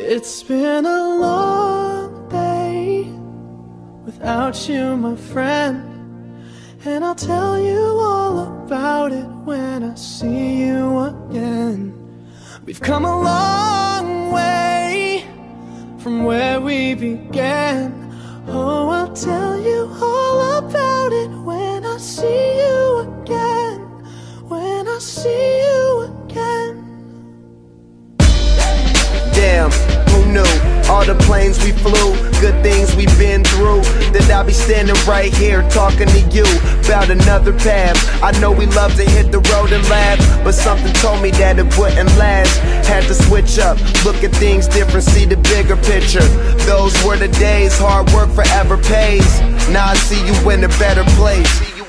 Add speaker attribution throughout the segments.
Speaker 1: It's been a long day without you, my friend, and I'll tell you all about it when I see you again. We've come a long way from where we began. Oh, I'll tell you all about it when I see you again. When I see you again.
Speaker 2: Damn, who knew? All the planes we flew, good things we've been through, that I'll be standing right here talking to you about another path. I know we love to hit the road and laugh, but something told me that it wouldn't last. Had to switch up, look at things different, see the bigger picture. Those were the days, hard work forever pays. Now I see you in a better place.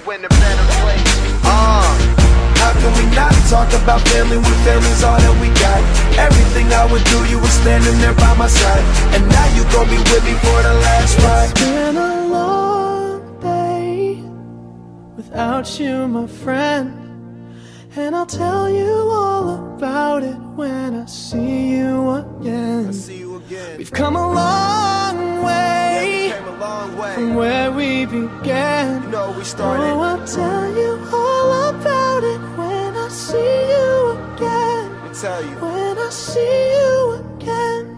Speaker 2: How can we not talk about family when family's all that we got? Everything I would do, you were standing there by my side, and now you gon' be with me for the last ride.
Speaker 1: It's been a long day without you, my friend, and I'll tell you all about it when I see you again. We've come a long way, from where we began.
Speaker 2: You know we started.
Speaker 1: Oh, I'll tell you all about it when I see you again.
Speaker 2: Let me tell you.
Speaker 1: When I see you again.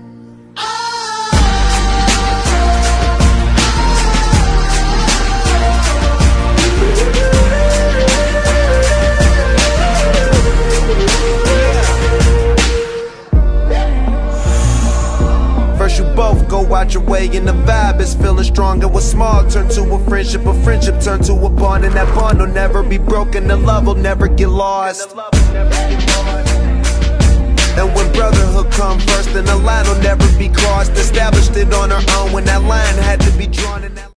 Speaker 2: First you both go out your way and the vibe is feeling stronger. What's small turn to a friendship turn to a bond, and that bond will never be broken, the love will never get lost. And when brotherhood come first, then the line will never be crossed. Established it on our own when that line had to be drawn in that